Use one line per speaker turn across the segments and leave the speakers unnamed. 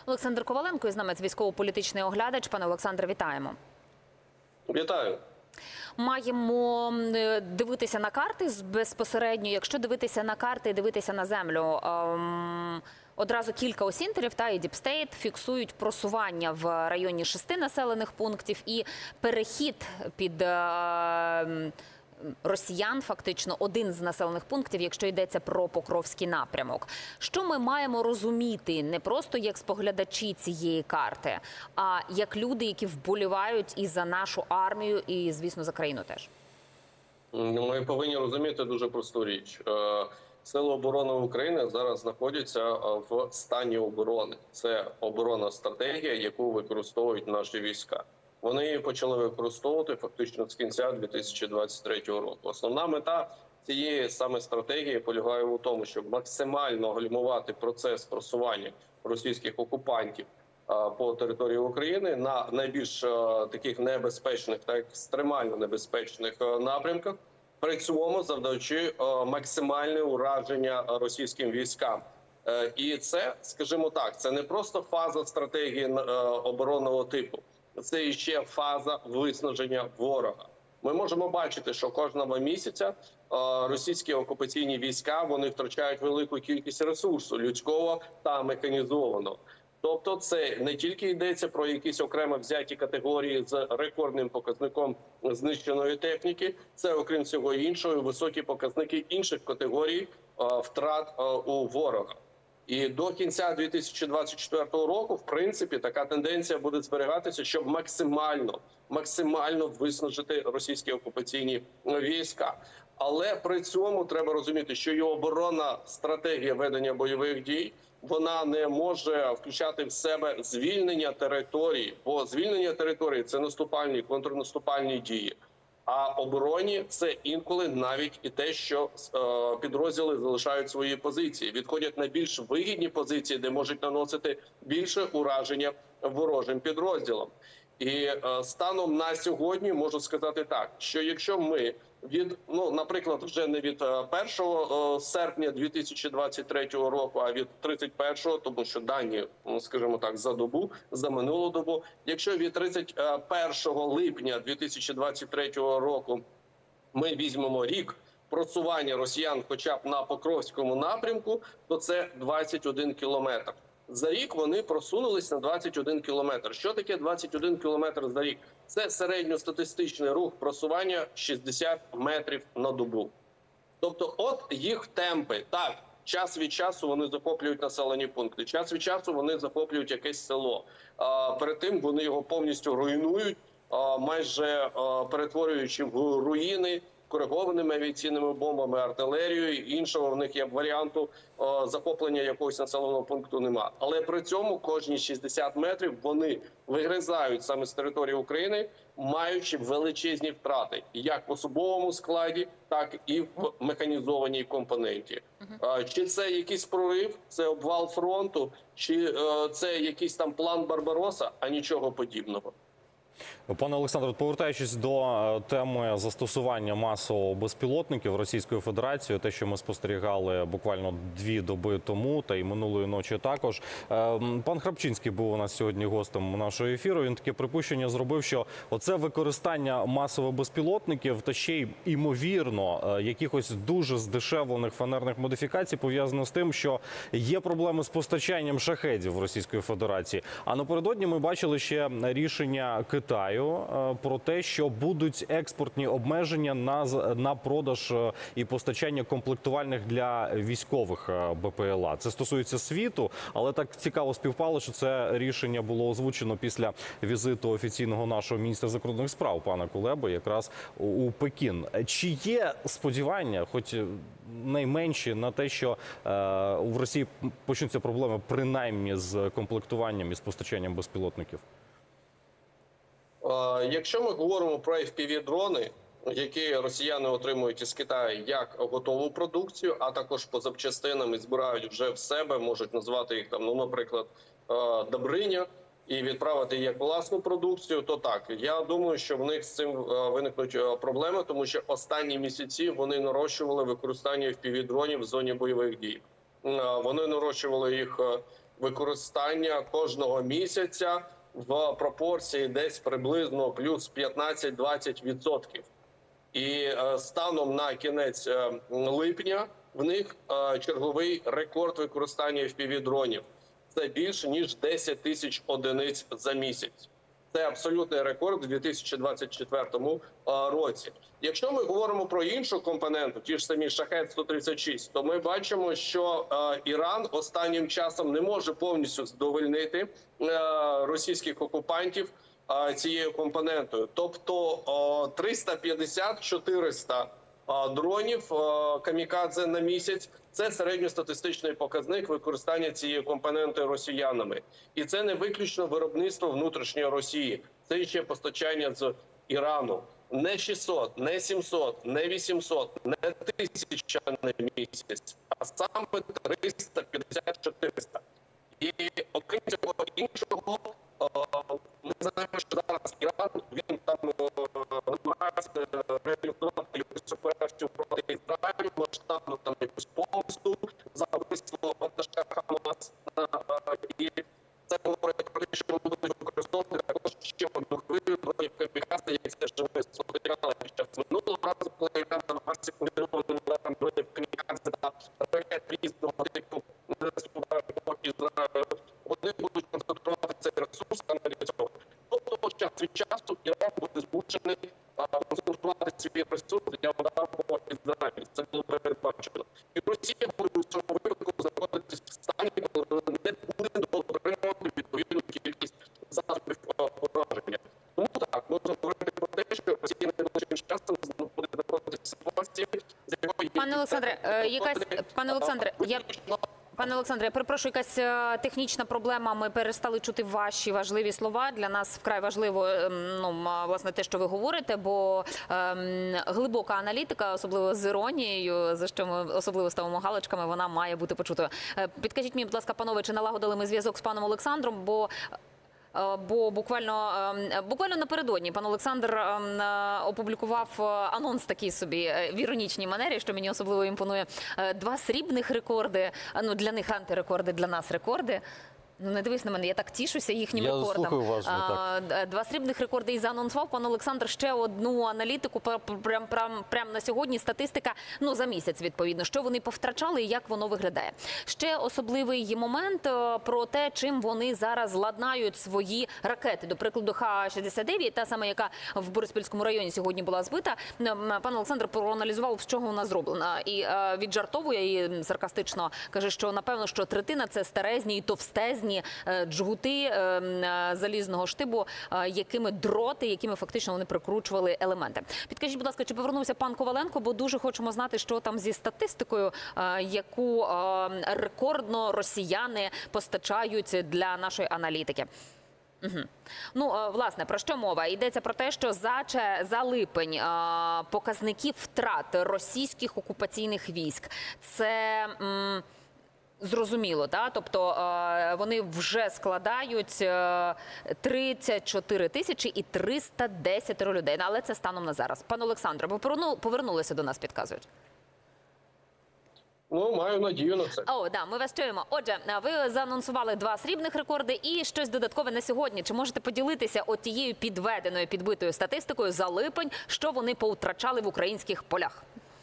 Олександр Коваленко із нами, військово-політичний оглядач. Пане Олександре, вітаємо.
Вітаю.
Маємо дивитися на карти безпосередньо. Якщо дивитися на карти і дивитися на землю, одразу кілька осінтерів і Діпстейт фіксують просування в районі 6 населених пунктів і перехід під росіян, фактично, один з населених пунктів, якщо йдеться про Покровський напрямок. Що ми маємо розуміти не просто як споглядачі цієї карти, а як люди, які вболівають і за нашу армію, і, звісно, за країну теж?
Ми повинні розуміти дуже просту річ. Сили оборони України зараз знаходяться в стані оборони. Це оборонна стратегія, яку використовують наші війська. Вони її почали використовувати фактично з кінця 2023 року. Основна мета цієї саме стратегії полягає у тому, щоб максимально гальмувати процес просування російських окупантів по території України на найбільш таких небезпечних та екстремально небезпечних напрямках, при цьому завдаючи максимальне ураження російським військам. І це, скажімо так, це не просто фаза стратегії оборонного типу. Це ще фаза виснаження ворога. Ми можемо бачити, що кожного місяця російські окупаційні війська вони втрачають велику кількість ресурсу людського та механізованого. Тобто це не тільки йдеться про якісь окремо взяті категорії з рекордним показником знищеної техніки, це, окрім всього іншого, високі показники інших категорій втрат у ворога. І до кінця 2024 року, в принципі, така тенденція буде зберігатися, щоб максимально виснажити російські окупаційні війська. Але при цьому треба розуміти, що і оборонна стратегія ведення бойових дій, вона не може включати в себе звільнення території, бо звільнення території – це наступальні, контрнаступальні дії. А обороні це інколи навіть і те, що підрозділи залишають свої позиції, відходять на більш вигідні позиції, де можуть наносити більше ураження ворожим підрозділам. І станом на сьогодні можу сказати так, що якщо ми наприклад, вже не від 1 серпня 2023 року, а від 31-го, тому що дані, скажімо так, за добу, за минулу добу, якщо від 31 липня 2023 року ми візьмемо рік просування росіян хоча б на Покровському напрямку, то це 21 кілометр. За рік вони просунулись на 21 кілометр. Що таке 21 кілометр за рік? Це середньостатистичний рух просування 60 метрів на добу. Тобто от їх темпи. Так, час від часу вони захоплюють населені пункти, час від часу вони захоплюють якесь село. Перед тим вони його повністю руйнують, майже перетворюючи в руїни, коригованими авіаційними бомбами, артилерією. Іншого в них як варіанту захоплення якогось населеного пункту нема. Але при цьому кожні 60 метрів вони вигризають саме з території України, маючи величезні втрати як в особовому складі, так і в механізованій компоненті. Чи це якийсь прорив, це обвал фронту, чи це якийсь там план Барбароса, а нічого подібного.
Пане Олександре, повертаючись до теми застосування масово безпілотників Російською Федерацією, те, що ми спостерігали буквально 2 доби тому, та й минулої ночі також. Пан Храпчинський був у нас сьогодні гостем нашого ефіру. Він таке припущення зробив, що оце використання масово безпілотників та ще й, імовірно, якихось дуже здешевлених фанерних модифікацій пов'язано з тим, що є проблеми з постачанням шахедів Російської Федерації. А напередодні ми бачили ще рішення Китаю про те, що будуть експортні обмеження на продаж і постачання комплектувальних для військових БПЛА. Це стосується світу, але так цікаво співпало, що це рішення було озвучено після візиту офіційного нашого міністра закордонних справ пана Кулеби якраз у Пекін. Чи є сподівання, хоч найменші, на те, що в Росії почнуться проблеми принаймні з комплектуванням і з постачанням безпілотників?
Якщо ми говоримо про FPV-дрони, які росіяни отримують із Китаю як готову продукцію, а також по запчастинам і збирають вже в себе, можуть назвати їх там, наприклад, Добриня, і відправити як власну продукцію, то так, я думаю, що в них з цим виникнуть проблеми, тому що останні місяці вони нарощували використання FPV-дронів в зоні бойових дій. Вони нарощували їх використання кожного місяця в пропорції десь приблизно плюс 15-20%. І станом на кінець липня в них черговий рекорд використання FPV-дронів. Це більше, ніж 10 тисяч одиниць за місяць. Це абсолютний рекорд у 2024 році. Якщо ми говоримо про іншу компоненту, ті ж самі Шахед-136, то ми бачимо, що Іран останнім часом не може повністю задовольнити російських окупантів цією компонентою. Тобто 350-400 дронів камікадзе на місяць – це середньостатистичний показник використання цієї компоненти росіянами. І це не виключно виробництво внутрішньої Росії. Це ще постачання з Ірану. Не 600, не 700, не 800, не 1000 на місяць, а саме 350-400. І окрім цього іншого, ми знаємо, що зараз Іран, він там намагається реалізувати якусь операцію проти Ізраїлю, масштабну там якусь помсту за вбивство вантажа Хамас. І це говорить про те, що вони будуть використовувати також ще одну хвилю дронів камікадзе, як це вже ми спостерігали під час минулого разу, коли Іран намагався комбінованим ударом дронів камікадзе та ракет різного типу по Ізраїлю. Вони будуть концентрувати цей ресурс саме для цього. Тобто, час від часу Іран буде змушений концентрувати свій ресурс для удару по Ізраїлю. Це було передбачено. І Росія буде у цьому випадку знаходитися в стані, коли вона не буде отримувати відповідну кількість засобів пораження. Тому так, можна говорити про те, що Росія найближчим часом буде знаходитися в ситуації, з якої...
Пане Олександре, я перепрошую, якась технічна проблема. Ми перестали чути ваші важливі слова. Для нас вкрай важливо, власне, те, що ви говорите, бо глибока аналітика, особливо з іронією, за що ми особливо ставимо галочками, вона має бути почутою. Підкажіть мені, будь ласка, панове, чи налагодили ми зв'язок з паном Олександром, бо буквально напередодні пан Олександр опублікував анонс такий собі в іронічній манері, що мені особливо імпонує. 2 срібних рекорди, для них антирекорди, для нас рекорди. Не дивись на мене, я так тішуся їхнім рекордом.
Я слухаю уважно, так.
2 срібних рекорди і заанонсував пан Олександр ще одну аналітику прямо на сьогодні. Статистика, за місяць, відповідно, що вони повтрачали і як воно виглядає. Ще особливий момент про те, чим вони зараз ладнають свої ракети. До прикладу, Х-69, та сама, яка в Бориспільському районі сьогодні була збита. Пан Олександр проаналізував, з чого вона зроблена. І віджартовує і саркастично каже, що напевно, що третина – це старезні і товстезні джгути залізного штибу, якими фактично вони прикручували елементи. Підкажіть, будь ласка, чи повернувся пан Коваленко, бо дуже хочемо знати, що там зі статистикою, яку рекордно росіяни постачають для нашої аналітики. Власне, про що мова? Йдеться про те, що за липень показників втрат російських окупаційних військ – це... Зрозуміло, так? Тобто вони вже складають 34 тисячі і 310 людей. Але це станом на зараз. Пане Олександре, ви повернулися до нас, підказують.
Маю надію на це.
Ми вас чуємо. Отже, ви заанонсували 2 срібних рекорди і щось додаткове на сьогодні. Чи можете поділитися тією підведеною, підбитою статистикою за липень, що вони повтрачали в українських полях?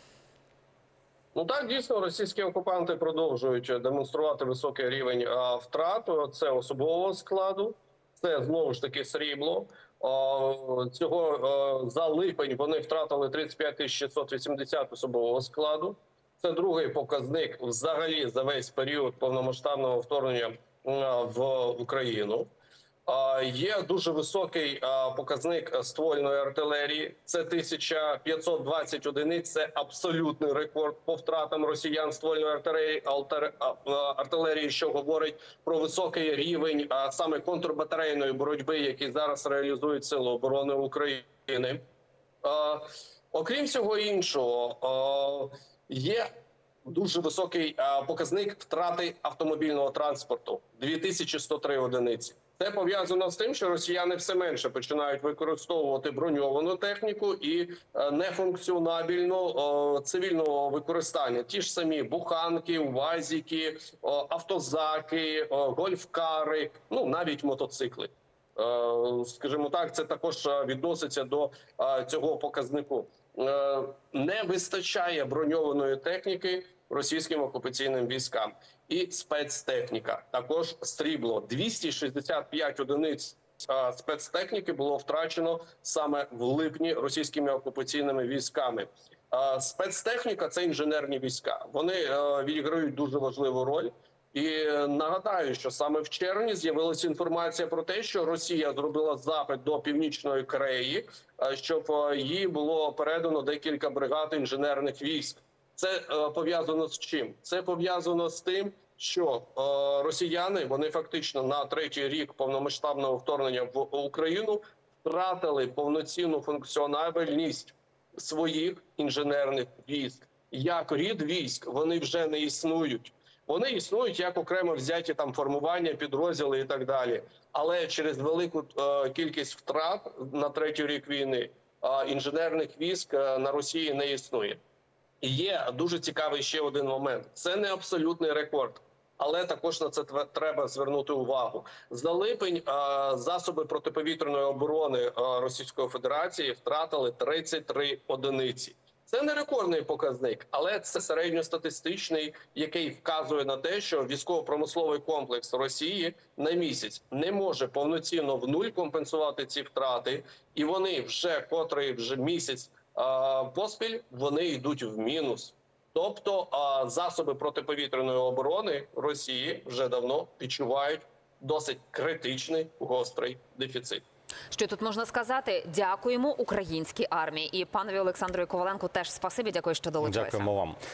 Так, дійсно, російські окупанти продовжують демонструвати високий рівень втрат. Це особового складу, це знову ж таки срібло. Цього за липень вони втратили 35 680 особового складу. Це другий показник взагалі за весь період повномасштабного вторгнення в Україну. Є дуже високий показник ствольної артилерії. Це 1520 одиниць. Це абсолютний рекорд по втратам росіян ствольної артилерії, що говорить про високий рівень саме контрбатарейної боротьби, який зараз реалізують Сили оборони України. Окрім всього іншого, є дуже високий показник втрати автомобільного транспорту – 2103 одиниці. Це пов'язано з тим, що росіяни все менше починають використовувати броньовану техніку і нефункціонабільну цивільного використання. Ті ж самі буханки, УАЗики, автозаки, гольфкари, ну навіть мотоцикли. Скажімо так, це також відноситься до цього показнику. Не вистачає броньованої техніки російським окупаційним військам. І спецтехніка. Також срібло. 265 одиниць спецтехніки було втрачено саме в липні російськими окупаційними військами. Спецтехніка – це інженерні війська. Вони відіграють дуже важливу роль. І нагадаю, що саме в червні з'явилася інформація про те, що Росія зробила запит до Північної Кореї, щоб їй було передано декілька бригад інженерних військ. Це пов'язано з чим? Це пов'язано з тим, що росіяни, вони фактично на третій рік повномасштабного вторгнення в Україну втратили повноцінну функціональність своїх інженерних військ. Як рід військ вони вже не існують. Вони існують як окремо взяті там формування, підрозділи і так далі. Але через велику кількість втрат на третій рік війни інженерних військ на Росії не існує. І є дуже цікавий ще один момент. Це не абсолютний рекорд, але також на це треба звернути увагу. За липень засоби протиповітряної оборони Російської Федерації втратили 33 одиниці. Це не рекордний показник, але це середньостатистичний, який вказує на те, що військово-промисловий комплекс Росії на місяць не може повноцінно в нуль компенсувати ці втрати, і вони вже котрий місяць поспіль вони йдуть в мінус. Тобто засоби протиповітряної оборони Росії вже давно відчувають досить критичний гострий дефіцит.
Що тут можна сказати? Дякуємо українській армії. І панові Олександру Коваленку теж спасибі. Дякую, що долучилися.
Дякуємо вам.